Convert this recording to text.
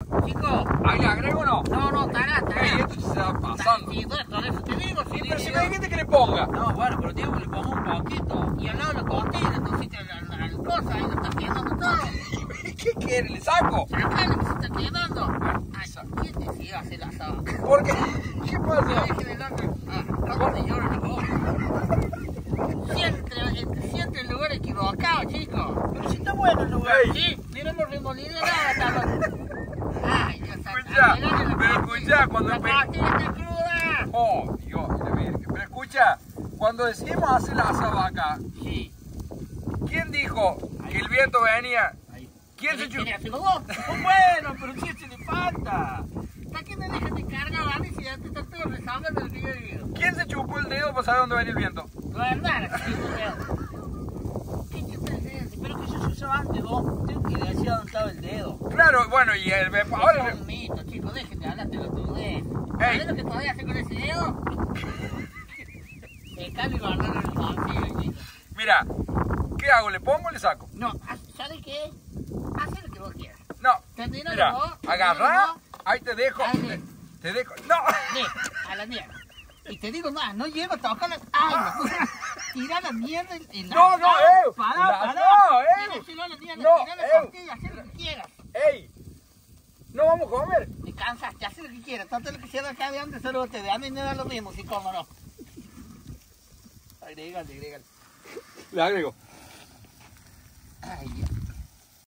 Chico. ¿Ahí le agrego o no? No, estará. Ey, esto se está pasando. Sí, bueno, por eso te digo. Sí, pero si me dijiste que le ponga. No, bueno, pero digo que le pongo un poquito. Y al lado lo cocina, entonces la cosa ahí lo está quedando todo. ¿Qué quiere? ¿Le saco? Sacale que se está quedando. Ay, ¿quién decía hacer asado? ¿Por qué? ¿Qué pasa? ¿Cómo te lloro la boca? Siente el lugar equivocado, chico. Pero si está bueno el lugar. Ey. Sí, mira los remolinos de Ay, Dios santo. Escucha, pero escucha, cuando La pastilla está cruda. Oh, Dios, de virgen. Pero escucha, cuando decidimos hacer la asado acá, Sí. ¿quién dijo que el viento venía? Ahí. ¿Quién se chupó? Bueno, pero si se le falta. ¿Para qué me dejas de carga, Dani, si ya te estás todo rezando del que yo digo? ¿Quién se chupó el dedo para saber dónde venía el viento? Tu hermana, sí, no. ¿Qué chupa el dedo? Pero que eso se usaba antes, vos. Tengo que decir dónde estaba el dedo. Claro, bueno, y el ahora... Es un mito, chicos, dejen de hablar de lo que ves. Ey. ¿Sabes lo que podía hacer con ese dedo? Dejarlo y guardarlo en el bolsillo, chicos. Mira, ¿qué hago? ¿Le pongo o le saco? No, ¿sabes qué? Haz lo que vos quieras. No, Termínalo mira, vos, agarrá, termínalo vos. ahí te dejo, Dale. te dejo, no. A la mierda. Y te digo más, no llego a tocar las... ¡Ay! Tira la mierda en la... No, Pará. Tíraselo a la mierda, No, tira la tortilla, haz lo que quieras. ey, no vamos a comer. Te cansaste, haz lo que quieras. Tanto lo que quieras acá de antes, solo te de a mí me da lo mismo, si cómo no. Agrégale. Le agrego. Ay, Dios.